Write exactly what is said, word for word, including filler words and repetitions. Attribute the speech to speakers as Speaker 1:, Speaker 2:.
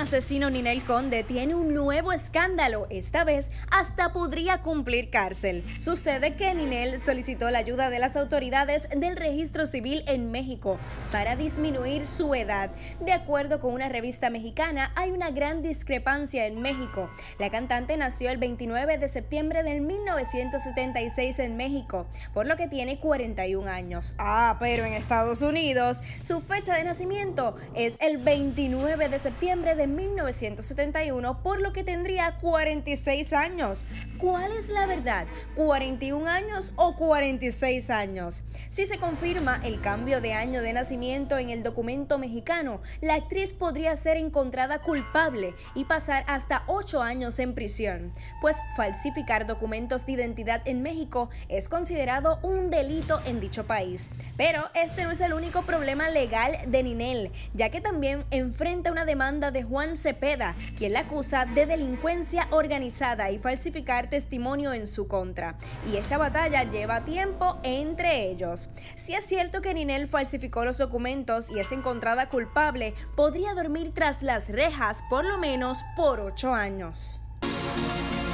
Speaker 1: asesino Ninel Conde tiene un nuevo escándalo, esta vez hasta podría cumplir cárcel. Sucede que Ninel solicitó la ayuda de las autoridades del registro civil en México para disminuir su edad. De acuerdo con una revista mexicana, hay una gran discrepancia en México. La cantante nació el veintinueve de septiembre del mil novecientos setenta y seis en México, por lo que tiene cuarenta y un años. Ah, pero en Estados Unidos, su fecha de nacimiento es el veintinueve de septiembre de mil novecientos setenta y uno, por lo que tendría cuarenta y seis años. ¿Cuál es la verdad? ¿cuarenta y un años o cuarenta y seis años? Si se confirma el cambio de año de nacimiento en el documento mexicano, la actriz podría ser encontrada culpable y pasar hasta ocho años en prisión, pues falsificar documentos de identidad en México es considerado un delito en dicho país. Pero este no es el único problema legal de Ninel, ya que también enfrenta una demanda de Juan Cepeda, quien la acusa de delincuencia organizada y falsificar testimonio en su contra. Y esta batalla lleva tiempo entre ellos. Si es cierto que Ninel falsificó los documentos y es encontrada culpable, podría dormir tras las rejas por lo menos por ocho años.